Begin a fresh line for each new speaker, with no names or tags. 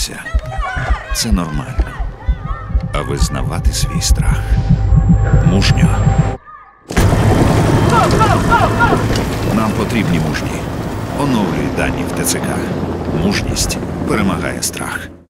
боятися – це нормально. А визнавати свій страх – мужньо. Нам потрібні мужні. Оновлюй дані в ТЦК. Мужність перемагає страх.